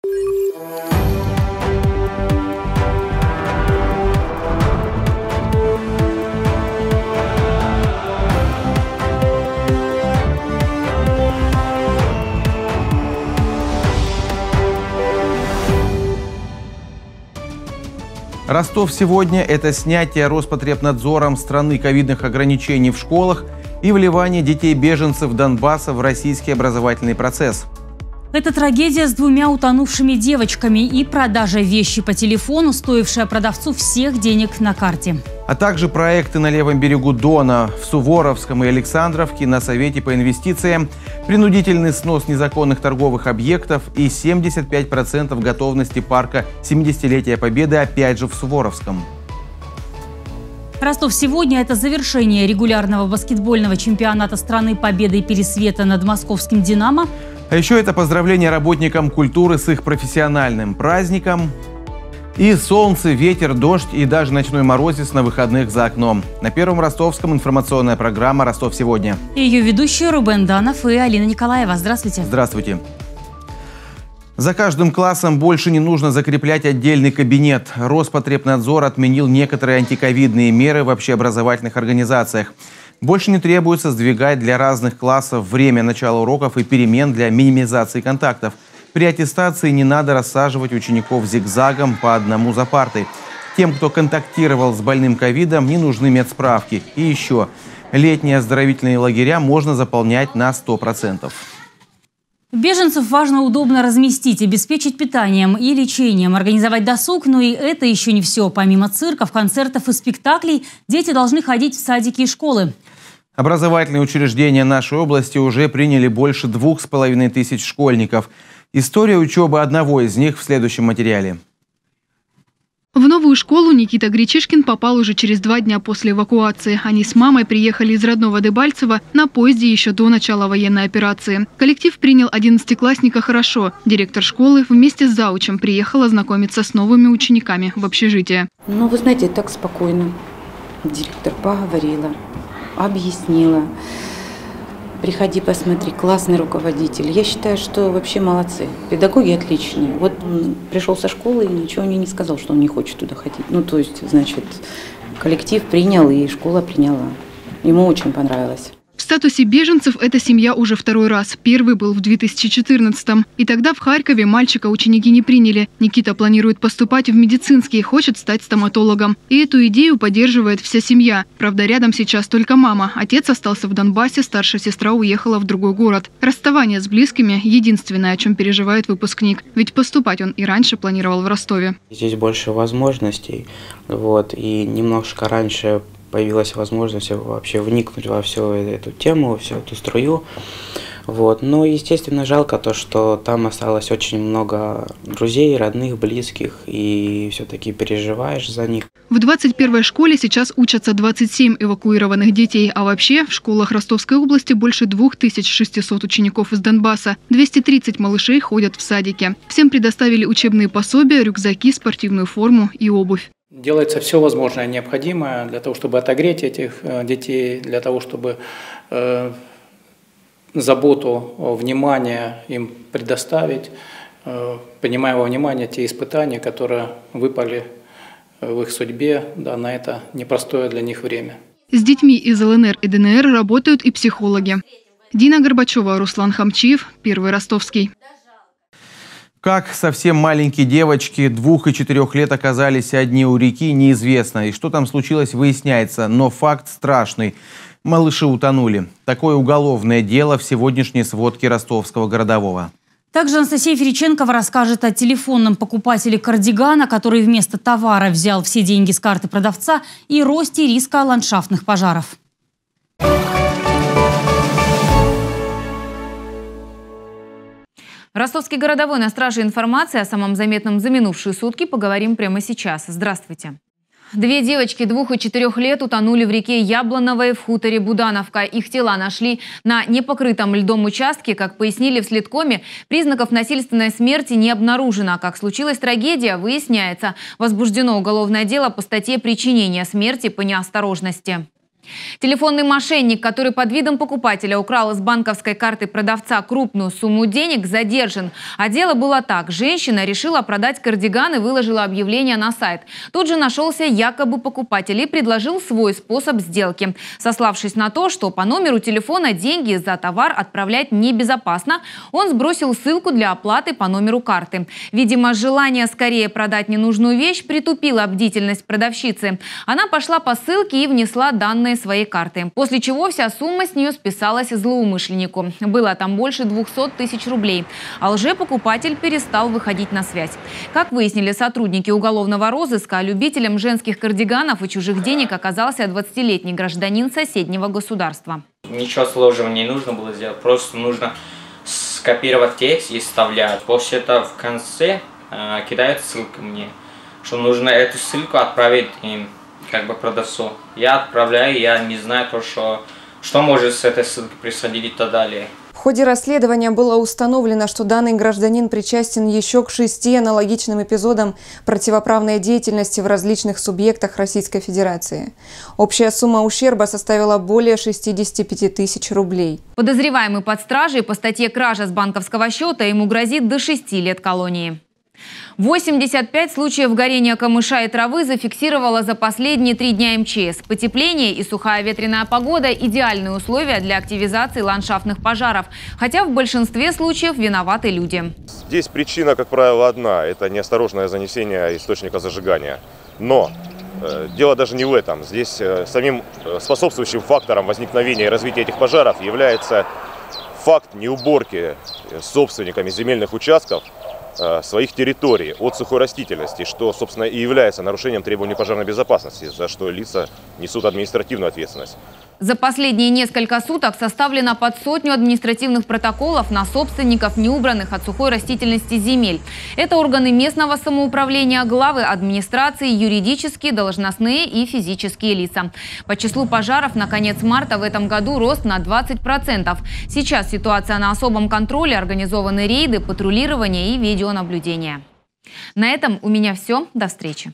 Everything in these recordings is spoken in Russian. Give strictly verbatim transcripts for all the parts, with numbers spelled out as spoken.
Ростов сегодня – это снятие Роспотребнадзором страны ковидных ограничений в школах и вливание детей-беженцев Донбасса в российский образовательный процесс. Это трагедия с двумя утонувшими девочками и продажа вещи по телефону, стоившая продавцу всех денег на карте. А также проекты на левом берегу Дона, в Суворовском и Александровке, на Совете по инвестициям, принудительный снос незаконных торговых объектов и семьдесят пять процентов готовности парка семидесятилетия Победы опять же в Суворовском. Ростов сегодня – это завершение регулярного баскетбольного чемпионата страны победой Пересвета над московским «Динамо». А еще это поздравление работникам культуры с их профессиональным праздником. И солнце, ветер, дождь и даже ночной морозец на выходных за окном. На Первом Ростовском информационная программа «Ростов сегодня». Ее ведущие Рубен Данов и Алина Николаева. Здравствуйте. Здравствуйте. За каждым классом больше не нужно закреплять отдельный кабинет. Роспотребнадзор отменил некоторые антиковидные меры в общеобразовательных организациях. Больше не требуется сдвигать для разных классов время начала уроков и перемен для минимизации контактов. При аттестации не надо рассаживать учеников зигзагом по одному за партой. Тем, кто контактировал с больным ковидом, не нужны медсправки. И еще, летние оздоровительные лагеря можно заполнять на сто процентов. Беженцев важно удобно разместить, обеспечить питанием и лечением, организовать досуг. Но и это еще не все. Помимо цирков, концертов и спектаклей, дети должны ходить в садики и школы. Образовательные учреждения нашей области уже приняли больше двух с половиной тысяч школьников. История учебы одного из них в следующем материале. В новую школу Никита Гречишкин попал уже через два дня после эвакуации. Они с мамой приехали из родного Дебальцева на поезде еще до начала военной операции. Коллектив принял одиннадцатиклассника хорошо. Директор школы вместе с заучем приехала знакомиться с новыми учениками в общежитие. Ну, вы знаете, так спокойно. Директор поговорила, объяснила. Приходи, посмотри, классный руководитель. Я считаю, что вообще молодцы. Педагоги отличные. Вот он пришел со школы и ничего мне не сказал, что он не хочет туда ходить. Ну, то есть, значит, коллектив принял и школа приняла. Ему очень понравилось. В статусе беженцев эта семья уже второй раз. Первый был в две тысячи четырнадцатом. И тогда в Харькове мальчика ученики не приняли. Никита планирует поступать в медицинский и хочет стать стоматологом. И эту идею поддерживает вся семья. Правда, рядом сейчас только мама. Отец остался в Донбассе, старшая сестра уехала в другой город. Расставание с близкими – единственное, о чем переживает выпускник. Ведь поступать он и раньше планировал в Ростове. Здесь больше возможностей. Вот, и немножко раньше появилась возможность вообще вникнуть во всю эту тему, всю эту струю. Вот. Но, естественно, жалко то, что там осталось очень много друзей, родных, близких, и все-таки переживаешь за них. В двадцать первой школе сейчас учатся двадцать семь эвакуированных детей, а вообще в школах Ростовской области больше двух тысяч шестисот учеников из Донбасса. двести тридцать малышей ходят в садике. Всем предоставили учебные пособия, рюкзаки, спортивную форму и обувь. Делается все возможное, необходимое для того, чтобы отогреть этих детей, для того, чтобы э, заботу, внимание им предоставить, э, принимая во внимание те испытания, которые выпали в их судьбе, да, на это непростое для них время. С детьми из ЛНР и ДНР работают и психологи. Дина Горбачева, Руслан Хамчиев, Первый Ростовский. Как совсем маленькие девочки двух и четырех лет оказались одни у реки, неизвестно. И что там случилось, выясняется. Но факт страшный. Малыши утонули. Такое уголовное дело в сегодняшней сводке ростовского городового. Также Анастасия Фериченкова расскажет о телефонном покупателе кардигана, который вместо товара взял все деньги с карты продавца, и росте риска ландшафтных пожаров. Ростовский городовой на страже информации о самом заметном за минувшие сутки поговорим прямо сейчас. Здравствуйте. Две девочки двух и четырех лет утонули в реке Яблоновой в хуторе Будановка. Их тела нашли на непокрытом льдом участке. Как пояснили в следкоме, признаков насильственной смерти не обнаружено. Как случилась трагедия, выясняется. Возбуждено уголовное дело по статье «Причинение смерти по неосторожности». Телефонный мошенник, который под видом покупателя украл из банковской карты продавца крупную сумму денег, задержан. А дело было так. Женщина решила продать кардиган и выложила объявление на сайт. Тут же нашелся якобы покупатель и предложил свой способ сделки. Сославшись на то, что по номеру телефона деньги за товар отправлять небезопасно, он сбросил ссылку для оплаты по номеру карты. Видимо, желание скорее продать ненужную вещь притупило бдительность продавщицы. Она пошла по ссылке и внесла данные своей карты. После чего вся сумма с нее списалась злоумышленнику. Было там больше двухсот тысяч рублей. А лжепокупатель перестал выходить на связь. Как выяснили сотрудники уголовного розыска, любителем женских кардиганов и чужих денег оказался двадцатилетний гражданин соседнего государства. Ничего сложного не нужно было сделать. Просто нужно скопировать текст и вставлять. После этого в конце э, кидают ссылку мне, что нужно эту ссылку отправить им, как бы продавцу. Я отправляю, я не знаю то, что, что может с этой ссылкой происходить и так далее. В ходе расследования было установлено, что данный гражданин причастен еще к шести аналогичным эпизодам противоправной деятельности в различных субъектах Российской Федерации. Общая сумма ущерба составила более шестидесяти пяти тысяч рублей. Подозреваемый под стражей по статье «Кража с банковского счета» ему грозит до шести лет колонии. восемьдесят пять случаев горения камыша и травы зафиксировала за последние три дня эм че эс. Потепление и сухая ветреная погода – идеальные условия для активизации ландшафтных пожаров. Хотя в большинстве случаев виноваты люди. Здесь причина, как правило, одна – это неосторожное занесение источника зажигания. Но э, дело даже не в этом. Здесь э, самим э, способствующим фактором возникновения и развития этих пожаров является факт неуборки собственниками земельных участков своих территорий от сухой растительности, что, собственно, и является нарушением требований пожарной безопасности, за что лица несут административную ответственность. За последние несколько суток составлено под сотню административных протоколов на собственников неубранных от сухой растительности земель. Это органы местного самоуправления, главы администрации, юридические, должностные и физические лица. По числу пожаров на конец марта в этом году рост на двадцать процентов. Сейчас ситуация на особом контроле, организованы рейды, патрулирование и видеонаблюдение. На этом у меня все. До встречи.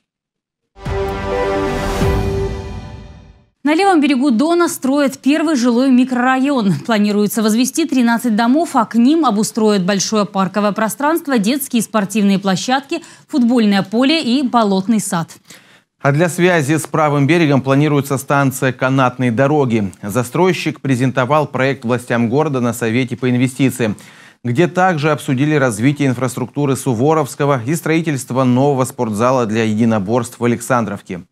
На левом берегу Дона строят первый жилой микрорайон. Планируется возвести тринадцать домов, а к ним обустроят большое парковое пространство, детские и спортивные площадки, футбольное поле и болотный сад. А для связи с правым берегом планируется станция канатной дороги. Застройщик презентовал проект властям города на Совете по инвестициям, где также обсудили развитие инфраструктуры Суворовского и строительство нового спортзала для единоборств в Александровке.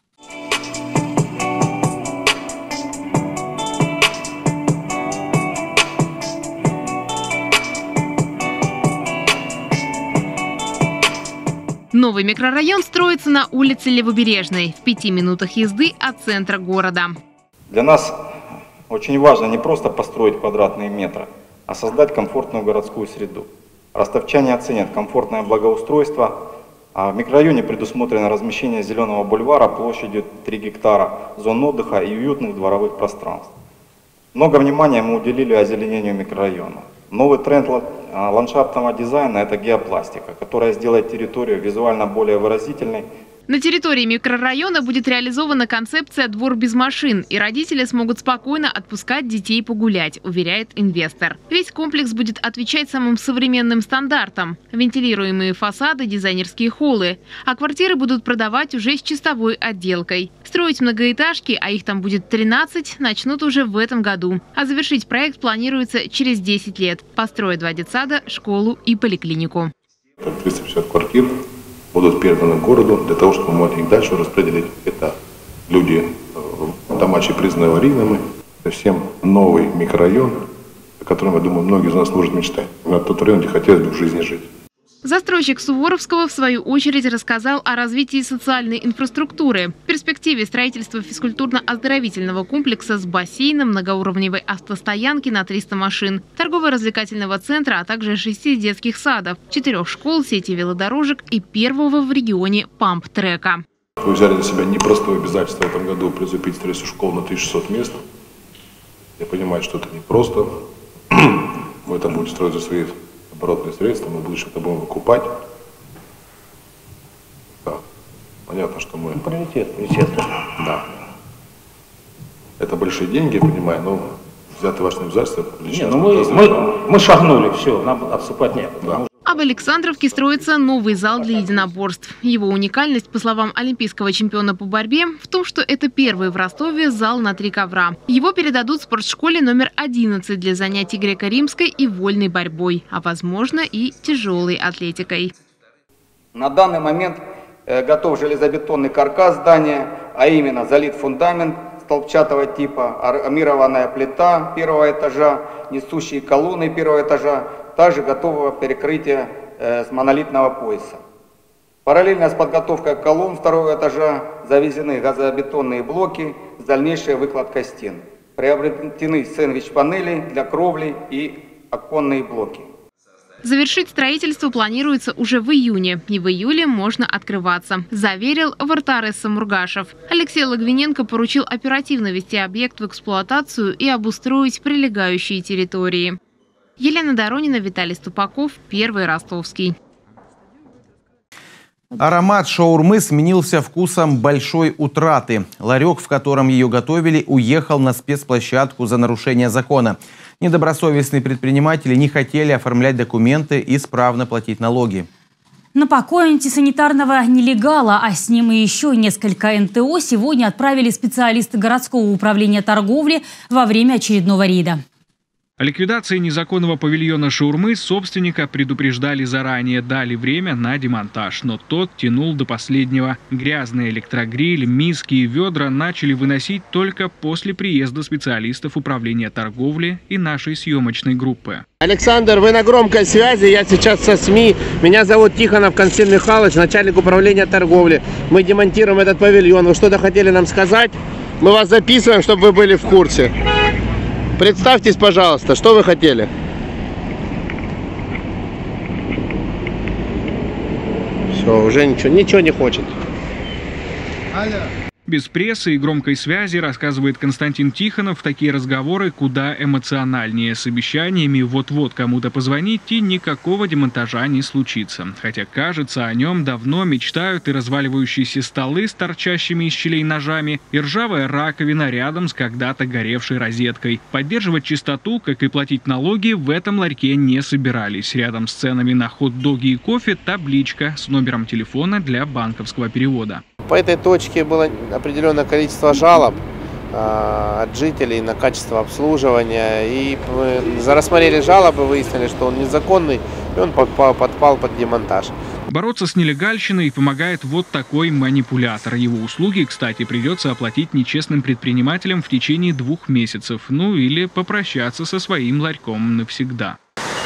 Новый микрорайон строится на улице Левобережной, в пяти минутах езды от центра города. Для нас очень важно не просто построить квадратные метры, а создать комфортную городскую среду. Ростовчане оценят комфортное благоустройство, а в микрорайоне предусмотрено размещение зеленого бульвара площадью три гектара, зон отдыха и уютных дворовых пространств. Много внимания мы уделили озеленению микрорайона. Новый тренд ландшафтного дизайна – это геопластика, которая сделает территорию визуально более выразительной. На территории микрорайона будет реализована концепция «Двор без машин», и родители смогут спокойно отпускать детей погулять, уверяет инвестор. Весь комплекс будет отвечать самым современным стандартам. Вентилируемые фасады, дизайнерские холлы. А квартиры будут продавать уже с чистовой отделкой. Строить многоэтажки, а их там будет тринадцать, начнут уже в этом году. А завершить проект планируется через десять лет. Построят два детсада, школу и поликлинику. триста пятьдесят квартир будут переданы городу для того, чтобы мы их дальше распределить. Это люди, дома признаны аварийными, совсем новый микрорайон, о котором, я думаю, многие из нас сложат мечтать. На тот район, где хотелось бы в жизни жить. Застройщик Суворовского, в свою очередь, рассказал о развитии социальной инфраструктуры. В перспективе строительства физкультурно-оздоровительного комплекса с бассейном, многоуровневой автостоянки на триста машин, торгово-развлекательного центра, а также шести детских садов, четырех школ, сети велодорожек и первого в регионе памп-трека. Вы взяли на себя непростое обязательство в этом году призупить строительство школ на тысячу шестьсот мест. Я понимаю, что это непросто. Мы это будем строить за свои оборотные средства, мы в будущем это будем выкупать. Да. Понятно, что мы... Приоритет, приоритет. Да. Это большие деньги, я понимаю, но взяты ваши обязательства. Не, ну мы, мы, мы шагнули, все, нам отступать некуда. Да. А в Александровке строится новый зал для единоборств. Его уникальность, по словам олимпийского чемпиона по борьбе, в том, что это первый в Ростове зал на три ковра. Его передадут в спортшколе номер одиннадцать для занятий греко-римской и вольной борьбой, а возможно и тяжелой атлетикой. На данный момент готов железобетонный каркас здания, а именно залит фундамент столбчатого типа, армированная плита первого этажа, несущие колонны первого этажа, также готово перекрытие э, с монолитного пояса. Параллельно с подготовкой колонн второго этажа завезены газобетонные блоки с дальнейшей выкладкой стен. Приобретены сэндвич-панели для кровли и оконные блоки. Завершить строительство планируется уже в июне. И в июле можно открываться, заверил Вартарес Самургашев. Алексей Логвиненко поручил оперативно ввести объект в эксплуатацию и обустроить прилегающие территории. Елена Доронина, Виталий Ступаков, Первый Ростовский. Аромат шаурмы сменился вкусом большой утраты. Ларек, в котором ее готовили, уехал на спецплощадку за нарушение закона. Недобросовестные предприниматели не хотели оформлять документы и исправно платить налоги. На покой антисанитарного нелегала, а с ним и еще несколько эн тэ о, сегодня отправили специалисты городского управления торговли во время очередного рейда. О ликвидации незаконного павильона шаурмы собственника предупреждали заранее, дали время на демонтаж, но тот тянул до последнего. Грязный электрогриль, миски и ведра начали выносить только после приезда специалистов управления торговли и нашей съемочной группы. Александр, вы на громкой связи, я сейчас со СМИ. Меня зовут Тихонов Константин Михайлович, начальник управления торговли. Мы демонтируем этот павильон. Вы что-то хотели нам сказать? Мы вас записываем, чтобы вы были в курсе. Представьтесь, пожалуйста, что вы хотели? Все, уже ничего, ничего не хочет. Алло. Без прессы и громкой связи, рассказывает Константин Тихонов, такие разговоры куда эмоциональнее. С обещаниями вот-вот кому-то позвонить и никакого демонтажа не случится. Хотя, кажется, о нем давно мечтают и разваливающиеся столы с торчащими из щелей ножами, и ржавая раковина рядом с когда-то горевшей розеткой. Поддерживать чистоту, как и платить налоги, в этом ларьке не собирались. Рядом с ценами на хот-доги и кофе табличка с номером телефона для банковского перевода. По этой точке было определенное количество жалоб э, от жителей на качество обслуживания. И мы рассмотрели жалобы, выяснили, что он незаконный, и он подпал, подпал под демонтаж. Бороться с нелегальщиной помогает вот такой манипулятор. Его услуги, кстати, придется оплатить нечестным предпринимателям в течение двух месяцев. Ну или попрощаться со своим ларьком навсегда.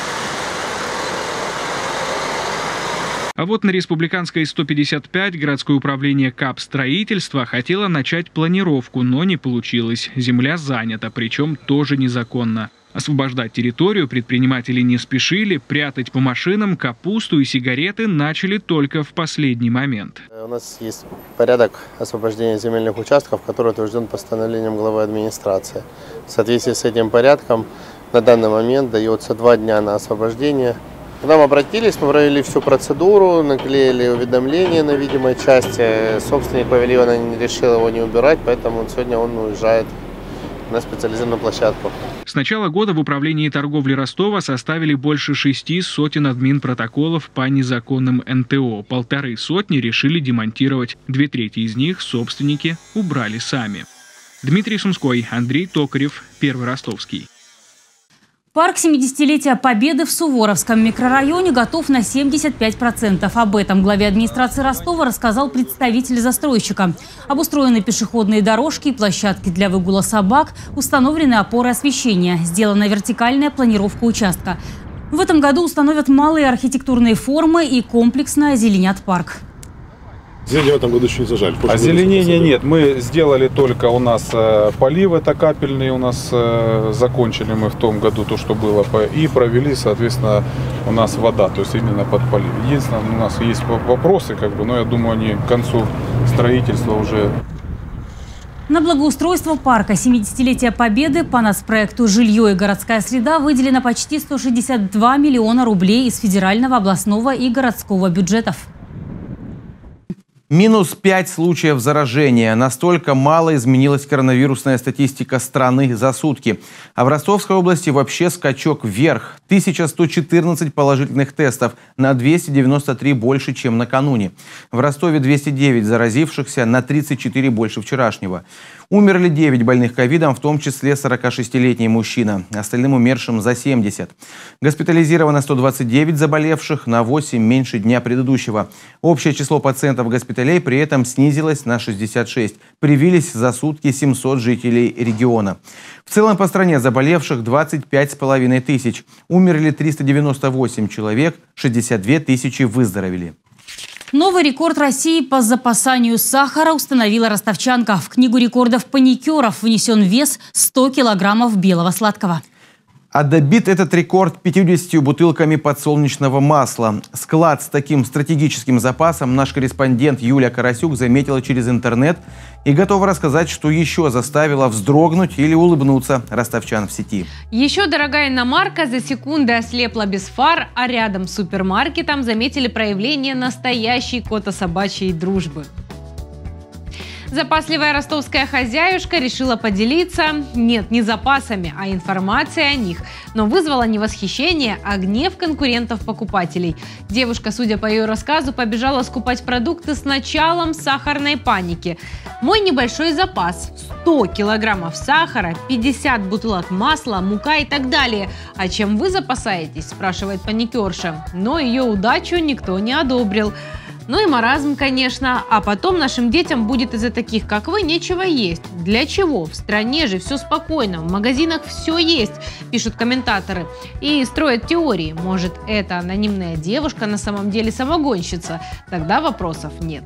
А вот на Республиканской сто пятьдесят пять городское управление капстроительства хотело начать планировку, но не получилось. Земля занята, причем тоже незаконно. Освобождать территорию предприниматели не спешили, прятать по машинам капусту и сигареты начали только в последний момент. У нас есть порядок освобождения земельных участков, который утвержден постановлением главы администрации. В соответствии с этим порядком на данный момент дается два дня на освобождение. К нам обратились, мы провели всю процедуру, наклеили уведомление на видимой части. Собственник павильона не решил его не убирать, поэтому сегодня он уезжает на специализированную площадку. С начала года в управлении торговли Ростова составили больше шести сотен админпротоколов по незаконным эн тэ о. Полторы сотни решили демонтировать. Две трети из них собственники убрали сами. Дмитрий Сумской, Андрей Токарев, Первый Ростовский. Парк семидесятилетия Победы в Суворовском микрорайоне готов на семьдесят пять процентов. Об этом главе администрации Ростова рассказал представитель застройщика. Обустроены пешеходные дорожки, площадки для выгула собак, установлены опоры освещения, сделана вертикальная планировка участка. В этом году установят малые архитектурные формы и комплексно озеленят парк. Зелень в этом году еще не зажали. Озеленения нет. Мы сделали только у нас э, полив, это капельный у нас э, закончили мы в том году то, что было. И провели, соответственно, у нас вода, то есть именно под полив. Единственное, у нас есть вопросы, как бы, но я думаю, они к концу строительства уже. На благоустройство парка семидесятилетия Победы по нацпроекту «Жилье и городская среда» выделено почти сто шестьдесят два миллиона рублей из федерального, областного и городского бюджетов. Минус пять случаев заражения. Настолько мало изменилась коронавирусная статистика страны за сутки. А в Ростовской области вообще скачок вверх. тысяча сто четырнадцать положительных тестов, на двести девяносто три больше, чем накануне. В Ростове двести девять заразившихся, на тридцать четыре больше вчерашнего. Умерли девять больных ковидом, в том числе сорокашестилетний мужчина. Остальным умершим за семьдесят. Госпитализировано сто двадцать девять заболевших, на восемь меньше дня предыдущего. Общее число пациентов госпиталей при этом снизилось на шестьдесят шесть. Привились за сутки семьсот жителей региона. В целом по стране заболевших двадцать пять с половиной тысяч. Умерли триста девяносто восемь человек, шестьдесят две тысячи выздоровели. Новый рекорд России по запасанию сахара установила ростовчанка. В книгу рекордов паникеров внесен вес сто килограммов белого сладкого. А добит этот рекорд пятьюдесятью бутылками подсолнечного масла. Склад с таким стратегическим запасом наш корреспондент Юлия Карасюк заметила через интернет и готова рассказать, что еще заставило вздрогнуть или улыбнуться ростовчан в сети. Еще дорогая иномарка за секунды ослепла без фар, а рядом с супермаркетом заметили проявление настоящей кото-собачьей дружбы. Запасливая ростовская хозяюшка решила поделиться, нет, не запасами, а информацией о них. Но вызвала не восхищение, а гнев конкурентов-покупателей. Девушка, судя по ее рассказу, побежала скупать продукты с началом сахарной паники. Мой небольшой запас – сто килограммов сахара, пятьдесят бутылок масла, мука и так далее. А чем вы запасаетесь, спрашивает паникерша. Но ее удачу никто не одобрил. Ну и маразм, конечно. А потом нашим детям будет из-за таких, как вы, нечего есть. Для чего? В стране же все спокойно, в магазинах все есть, пишут комментаторы. И строят теории. Может, эта анонимная девушка на самом деле самогонщица? Тогда вопросов нет.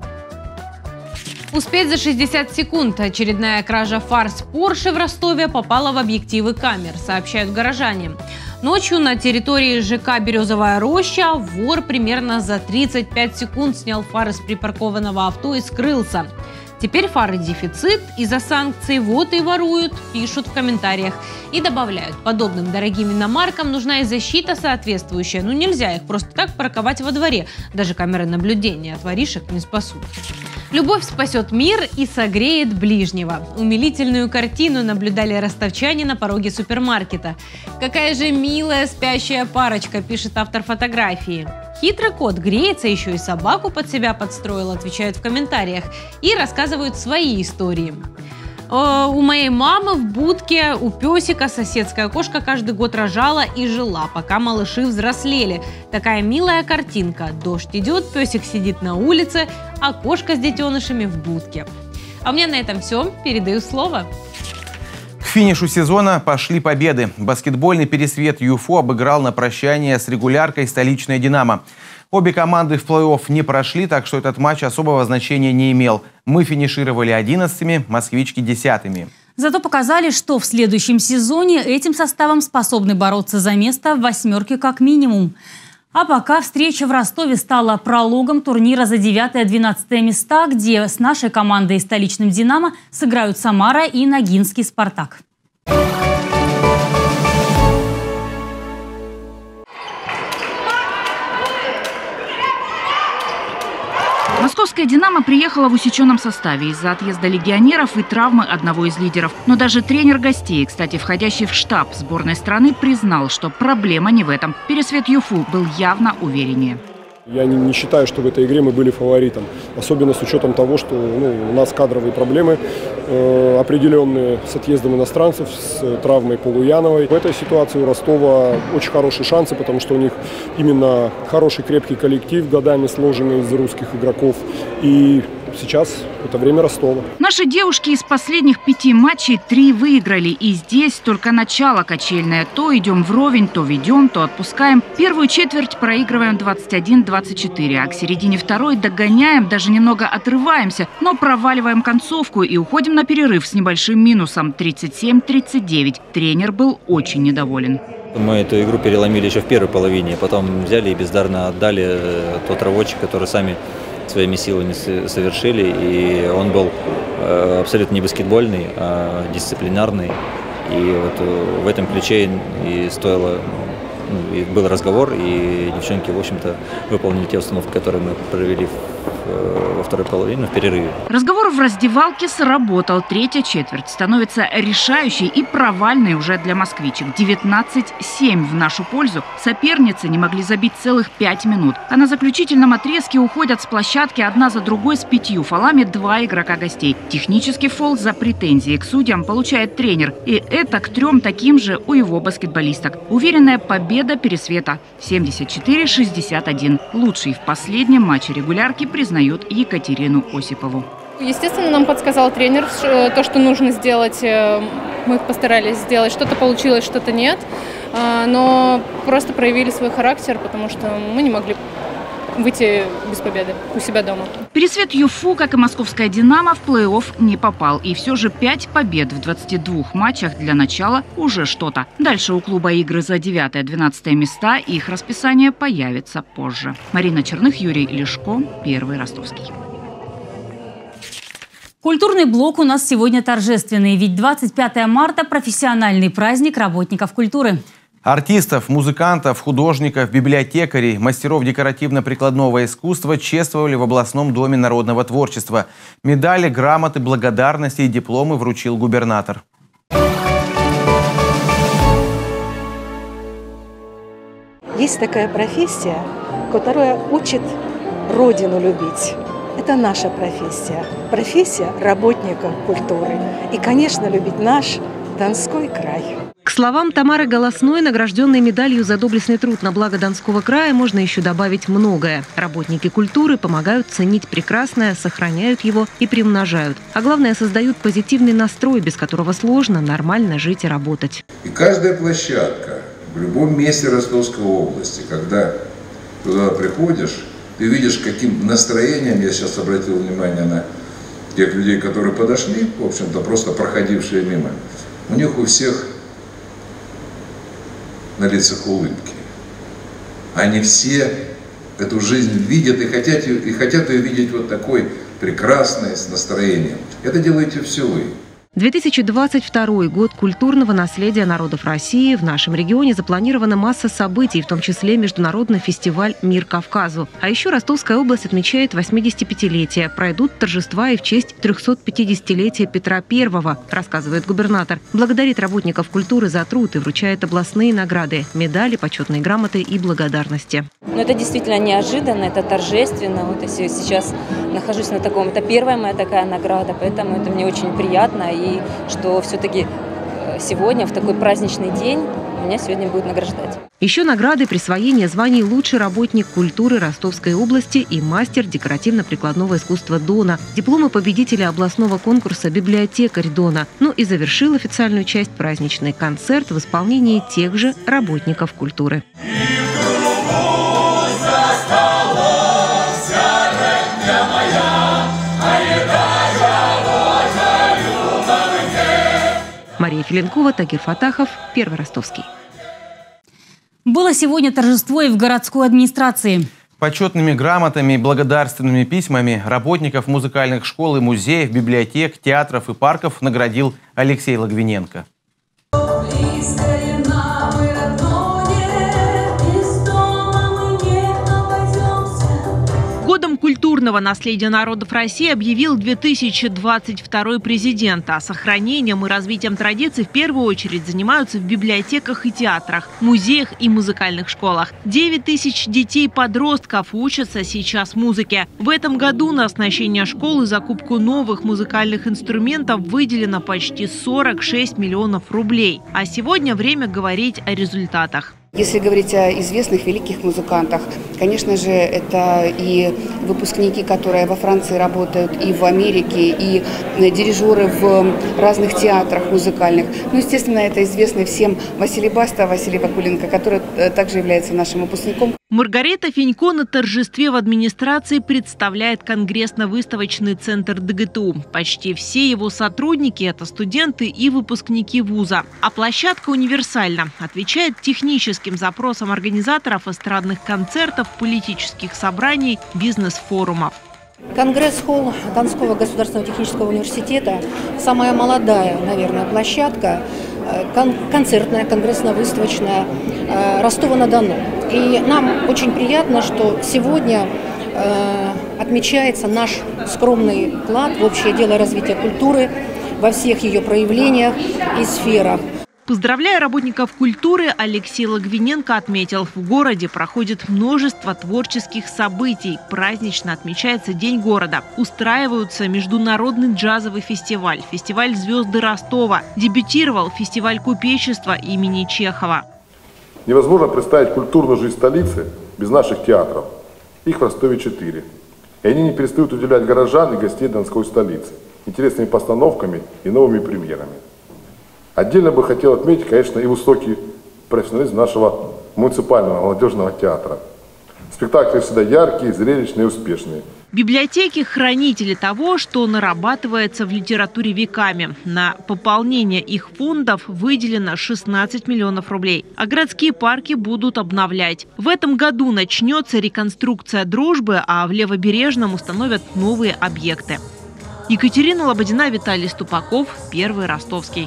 Успеть за шестьдесят секунд. Очередная кража фар с Порше в Ростове попала в объективы камер, сообщают горожане. Ночью на территории ЖК «Березовая роща» вор примерно за тридцать пять секунд снял фары с припаркованного авто и скрылся. Теперь фары дефицит из-за санкций, вот и воруют, пишут в комментариях. И добавляют, подобным дорогим иномаркам нужна и защита соответствующая. Ну нельзя их просто так парковать во дворе. Даже камеры наблюдения от воришек не спасут. Любовь спасет мир и согреет ближнего. Умилительную картину наблюдали ростовчане на пороге супермаркета. Какая же милая спящая парочка, пишет автор фотографии. Хитрый кот греется, еще и собаку под себя подстроил, отвечают в комментариях. И рассказывают свои истории. У моей мамы в будке у песика соседская кошка каждый год рожала и жила, пока малыши взрослели. Такая милая картинка. Дождь идет, песик сидит на улице, а кошка с детенышами в будке. А у меня на этом все. Передаю слово. К финишу сезона пошли победы. Баскетбольный пересвет ЮФО обыграл на прощание с регуляркой столичная «Динамо». Обе команды в плей-офф не прошли, так что этот матч особого значения не имел. Мы финишировали одиннадцатыми, москвички десятыми. Зато показали, что в следующем сезоне этим составом способны бороться за место в восьмерке как минимум. А пока встреча в Ростове стала прологом турнира за девятое-двенадцатое места, где с нашей командой и столичным «Динамо» сыграют Самара и Ногинский «Спартак». Московская «Динамо» приехала в усеченном составе из-за отъезда легионеров и травмы одного из лидеров. Но даже тренер гостей, кстати, входящий в штаб сборной страны, признал, что проблема не в этом. Пересвет ЮФУ был явно увереннее. Я не, не считаю, что в этой игре мы были фаворитом. Особенно с учетом того, что ну, у нас кадровые проблемы э, определенные с отъездом иностранцев, с травмой Полуяновой. В этой ситуации у Ростова очень хорошие шансы, потому что у них именно хороший крепкий коллектив, годами сложенный из русских игроков. И сейчас это время Ростова. Наши девушки из последних пяти матчей три выиграли. И здесь только начало качельное. То идем вровень, то ведем, то отпускаем. Первую четверть проигрываем двадцать один двадцать четыре. А к середине второй догоняем, даже немного отрываемся, но проваливаем концовку и уходим на перерыв с небольшим минусом тридцать семь тридцать девять. Тренер был очень недоволен. Мы эту игру переломили еще в первой половине. Потом взяли и бездарно отдали тот рабочий, который сами своими силами совершили, и он был э, абсолютно не баскетбольный, а дисциплинарный. И вот в этом ключе и стоило, ну, и был разговор, и девчонки, в общем-то, выполнили те установки, которые мы провели во второй половине, в перерыве. Разговор в раздевалке сработал. Третья четверть становится решающей и провальной уже для москвичек. девятнадцать семь в нашу пользу. Соперницы не могли забить целых пять минут. А на заключительном отрезке уходят с площадки одна за другой с пятью фолами два игрока гостей. Технический фол за претензии к судьям получает тренер. И это к трем таким же у его баскетболисток. Уверенная победа Пересвета. семьдесят четыре шестьдесят один. Лучший в последнем матче регулярки признает Екатерину Осипову. Естественно, нам подсказал тренер то, что нужно сделать. Мы постарались сделать. Что-то получилось, что-то нет. Но просто проявили свой характер, потому что мы не могли выйти без победы у себя дома. Пересвет ЮФУ, как и московская «Динамо», в плей-офф не попал. И все же пять побед в двадцати двух матчах для начала уже что-то. Дальше у клуба игры за девятое-двенадцатое места. Их расписание появится позже. Марина Черных, Юрий Лешко, Первый Ростовский. Культурный блок у нас сегодня торжественный, ведь двадцать пятое марта – профессиональный праздник работников культуры. Артистов, музыкантов, художников, библиотекарей, мастеров декоративно-прикладного искусства чествовали в областном доме народного творчества. Медали, грамоты, благодарности и дипломы вручил губернатор. Есть такая профессия, которая учит Родину любить. Это наша профессия. Профессия работника культуры. И, конечно, любить наш Донской край. К словам Тамары Голосной, награжденной медалью за доблестный труд на благо Донского края, можно еще добавить многое. Работники культуры помогают ценить прекрасное, сохраняют его и приумножают. А главное, создают позитивный настрой, без которого сложно нормально жить и работать. И каждая площадка в любом месте Ростовской области, когда туда приходишь, ты видишь, каким настроением, я сейчас обратил внимание на тех людей, которые подошли, в общем-то, просто проходившие мимо, у них у всех на лицах улыбки. Они все эту жизнь видят и хотят, и хотят ее видеть вот такой прекрасной, с настроением. Это делаете все вы. две тысячи двадцать второй год культурного наследия народов России. В нашем регионе запланирована масса событий, в том числе международный фестиваль «Мир Кавказу». А еще Ростовская область отмечает восьмидесятипятилетие. Пройдут торжества и в честь трехсотпятидесятилетия Петра Первого, рассказывает губернатор. Благодарит работников культуры за труд и вручает областные награды, медали, почетные грамоты и благодарности. Но это действительно неожиданно, это торжественно. Вот я сейчас нахожусь на таком, это первая моя такая награда, поэтому это мне очень приятно. И что все-таки сегодня, в такой праздничный день, меня сегодня будут награждать. Еще награды присвоение званий «Лучший работник культуры Ростовской области» и «Мастер декоративно-прикладного искусства Дона», дипломы победителя областного конкурса «Библиотекарь Дона». Ну и завершил официальную часть праздничный концерт в исполнении тех же работников культуры. Мария Филенкова, Тагир Фатахов, Первый Ростовский. Было сегодня торжество и в городской администрации. Почетными грамотами и благодарственными письмами работников музыкальных школ и музеев, библиотек, театров и парков наградил Алексей Логвиненко. Годом культурного наследия народов России объявил две тысячи двадцать второй президент. А сохранением и развитием традиций в первую очередь занимаются в библиотеках и театрах, музеях и музыкальных школах. девять тысяч детей-подростков учатся сейчас музыке. В этом году на оснащение школ и закупку новых музыкальных инструментов выделено почти сорок шесть миллионов рублей. А сегодня время говорить о результатах. Если говорить о известных великих музыкантах, конечно же, это и выпускники, которые во Франции работают, и в Америке, и дирижеры в разных театрах музыкальных. Ну, естественно, это известный всем Василий Баста, Василий Вакуленко, который также является нашим выпускником. Маргарита Фенько на торжестве в администрации представляет конгрессно-выставочный центр ДГТУ. Почти все его сотрудники – это студенты и выпускники вуза. А площадка универсальна, отвечает техническим запросам организаторов эстрадных концертов, политических собраний, бизнес-форумов. Конгресс-холл Донского государственного технического университета – самая молодая, наверное, площадка, кон концертная, конгрессно-выставочная Ростова-на-Дону. И нам очень приятно, что сегодня отмечается наш скромный вклад в общее дело развития культуры во всех ее проявлениях и сферах. Поздравляя работников культуры, Алексей Логвиненко отметил, в городе проходит множество творческих событий. Празднично отмечается День города. Устраиваются международный джазовый фестиваль, фестиваль «Звезды Ростова». Дебютировал фестиваль купечества имени Чехова. Невозможно представить культурную жизнь столицы без наших театров. Их в Ростове четыре. И они не перестают удивлять горожан и гостей Донской столицы интересными постановками и новыми премьерами. Отдельно бы хотел отметить, конечно, и высокий профессионализм нашего муниципального молодежного театра. Спектакли всегда яркие, зрелищные и успешные. Библиотеки – хранители того, что нарабатывается в литературе веками. На пополнение их фондов выделено шестнадцать миллионов рублей. А городские парки будут обновлять. В этом году начнется реконструкция «Дружбы», а в Левобережном установят новые объекты. Екатерина Лободина, Виталий Ступаков, Первый Ростовский.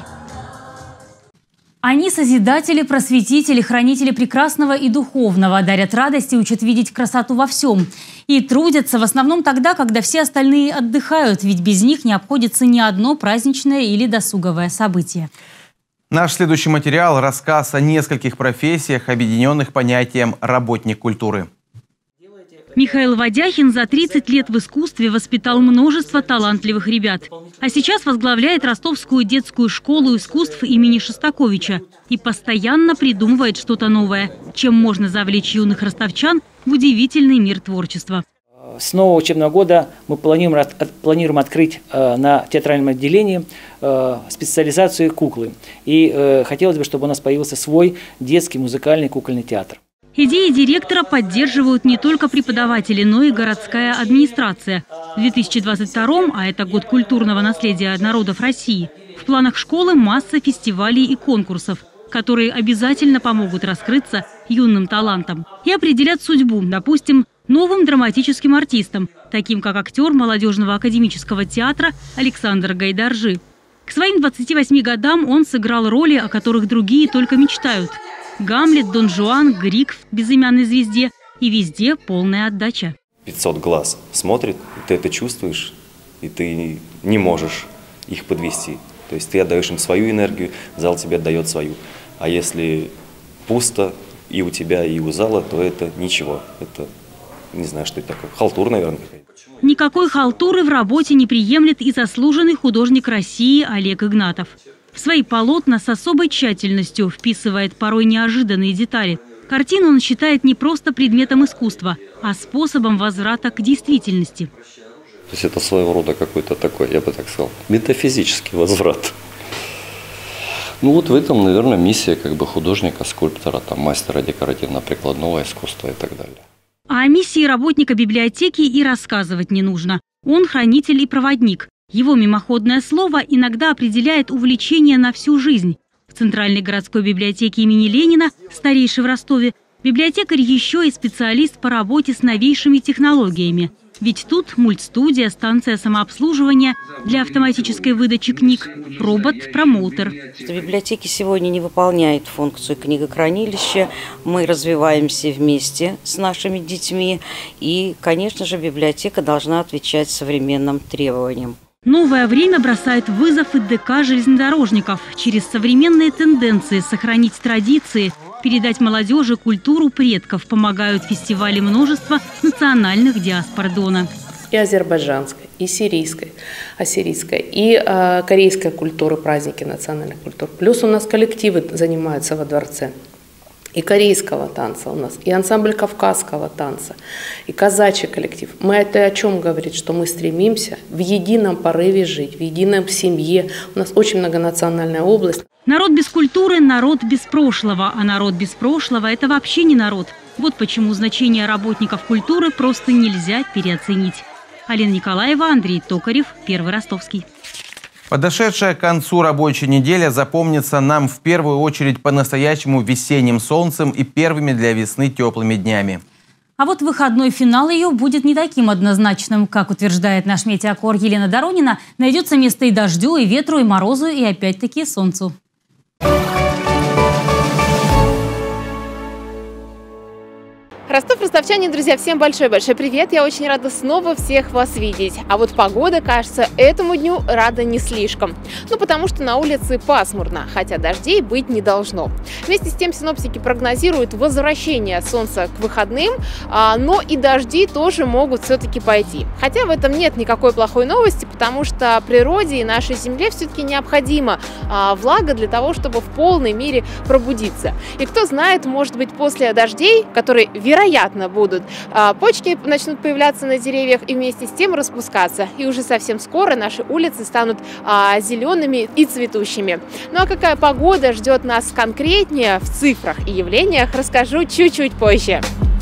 Они созидатели, просветители, хранители прекрасного и духовного, дарят радость и учат видеть красоту во всем. И трудятся в основном тогда, когда все остальные отдыхают, ведь без них не обходится ни одно праздничное или досуговое событие. Наш следующий материал – рассказ о нескольких профессиях, объединенных понятием «работник культуры». Михаил Водяхин за тридцать лет в искусстве воспитал множество талантливых ребят. А сейчас возглавляет Ростовскую детскую школу искусств имени Шостаковича и постоянно придумывает что-то новое, чем можно завлечь юных ростовчан в удивительный мир творчества. С нового учебного года мы планируем, планируем открыть на театральном отделении специализацию куклы. И хотелось бы, чтобы у нас появился свой детский музыкальный кукольный театр. Идеи директора поддерживают не только преподаватели, но и городская администрация. В две тысячи двадцать втором, а это год культурного наследия народов России, в планах школы масса фестивалей и конкурсов, которые обязательно помогут раскрыться юным талантам и определят судьбу, допустим, новым драматическим артистам, таким как актер молодежного академического театра Александр Гайдаржи. К своим двадцати восьми годам он сыграл роли, о которых другие только мечтают. Гамлет, Дон Жуан, Грик в «Безымянной звезде» и везде полная отдача. пятьсот глаз смотрит, и ты это чувствуешь, и ты не можешь их подвести. То есть ты отдаешь им свою энергию, зал тебе отдает свою. А если пусто и у тебя, и у зала, то это ничего. Это, не знаю, что это такое, халтура, наверное, какая-то. Никакой халтуры в работе не приемлет и заслуженный художник России Олег Игнатов. В свои полотна с особой тщательностью вписывает порой неожиданные детали. Картину он считает не просто предметом искусства, а способом возврата к действительности. То есть это своего рода какой-то такой, я бы так сказал, метафизический возврат. Ну вот в этом, наверное, миссия как бы художника, скульптора, там, мастера декоративно-прикладного искусства и так далее. А о миссии работника библиотеки и рассказывать не нужно. Он хранитель и проводник. Его мимоходное слово иногда определяет увлечение на всю жизнь. В Центральной городской библиотеке имени Ленина, старейшей в Ростове, библиотекарь еще и специалист по работе с новейшими технологиями. Ведь тут мультстудия, станция самообслуживания для автоматической выдачи книг, робот-промоутер. В библиотеке сегодня не выполняет функцию книгохранилища. Мы развиваемся вместе с нашими детьми. И, конечно же, библиотека должна отвечать современным требованиям. Новое время бросает вызов и ДК железнодорожников. Через современные тенденции сохранить традиции, передать молодежи культуру предков помогают фестивали множества национальных диаспор Дона. И азербайджанская, и сирийская, ассирийская, и э, корейская культура, праздники национальных культур. Плюс у нас коллективы занимаются во дворце. И корейского танца у нас, и ансамбль кавказского танца, и казачий коллектив. Мы это о чем говорит, что мы стремимся в едином порыве жить, в едином семье. У нас очень многонациональная область. Народ без культуры – народ без прошлого, а народ без прошлого – это вообще не народ. Вот почему значение работников культуры просто нельзя переоценить. Алина Николаева, Андрей Токарев, Первый Ростовский. Подошедшая к концу рабочая неделя запомнится нам в первую очередь по-настоящему весенним солнцем и первыми для весны теплыми днями. А вот выходной финал ее будет не таким однозначным. Как утверждает наш метеокор Елена Доронина, найдется место и дождю, и ветру, и морозу, и опять-таки солнцу. Ростов, ростовчане, друзья, всем большой-большой привет. Я очень рада снова всех вас видеть. А вот погода, кажется, этому дню рада не слишком. Ну, потому что на улице пасмурно, хотя дождей быть не должно. Вместе с тем синоптики прогнозируют возвращение солнца к выходным, но и дожди тоже могут все-таки пойти. Хотя в этом нет никакой плохой новости, потому что природе и нашей земле все-таки необходима влага для того, чтобы в полной мере пробудиться. И кто знает, может быть, после дождей, которые, вероятно, будут, почки начнут появляться на деревьях и вместе с тем распускаться. И уже совсем скоро наши улицы станут зелеными и цветущими. Ну а какая погода ждет нас конкретнее в цифрах и явлениях, расскажу чуть-чуть позже.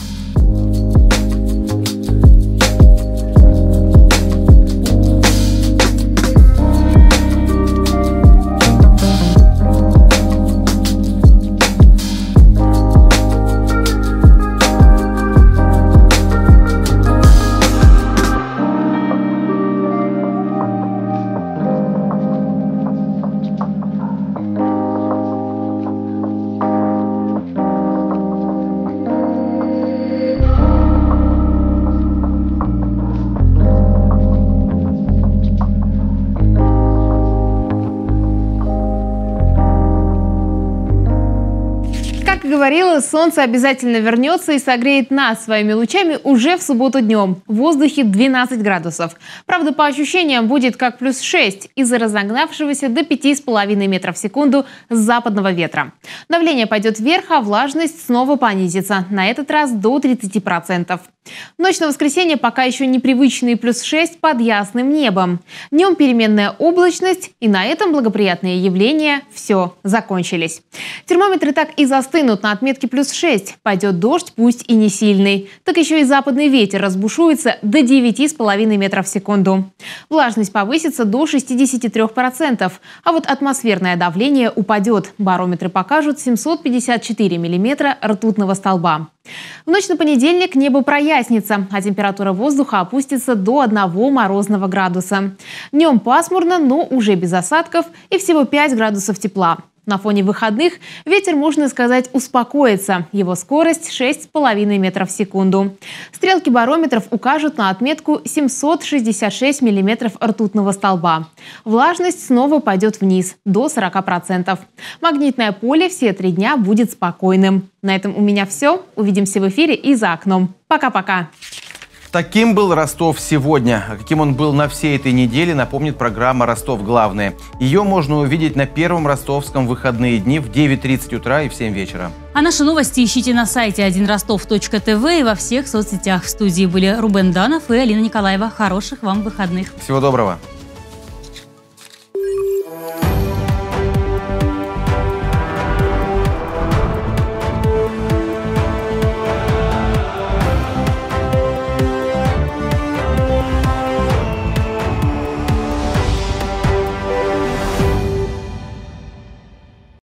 Говорила, солнце обязательно вернется и согреет нас своими лучами уже в субботу днем. В воздухе двенадцать градусов. Правда, по ощущениям будет как плюс шесть из-за разогнавшегося до пяти с половиной метров в секунду с западного ветра. Давление пойдет вверх, а влажность снова понизится. На этот раз до тридцати процентов. Ночь на воскресенье пока еще непривычный плюс шесть под ясным небом. Днем переменная облачность, и на этом благоприятные явления все закончились. Термометры так и застынут на отметке плюс шесть. Пойдет дождь, пусть и не сильный. Так еще и западный ветер разбушуется до девяти с половиной метров в секунду. Влажность повысится до шестидесяти трёх процентов, а вот атмосферное давление упадет. Барометры покажут семьсот пятьдесят четыре миллиметра ртутного столба. В ночь на понедельник небо прояснится, а температура воздуха опустится до одного морозного градуса. Днем пасмурно, но уже без осадков и всего пять градусов тепла. На фоне выходных ветер, можно сказать, успокоится. Его скорость шесть с половиной метров в секунду. Стрелки барометров укажут на отметку семьсот шестьдесят шесть миллиметров ртутного столба. Влажность снова пойдет вниз, до сорока процентов. Магнитное поле все три дня будет спокойным. На этом у меня все. Увидимся в эфире и за окном. Пока-пока. Таким был Ростов сегодня. А каким он был на всей этой неделе, напомнит программа «Ростов. Главное». Ее можно увидеть на Первом Ростовском выходные дни в девять тридцать утра и в семь вечера. А наши новости ищите на сайте один ростов точка тв и во всех соцсетях. В студии были Рубен Данов и Алина Николаева. Хороших вам выходных. Всего доброго.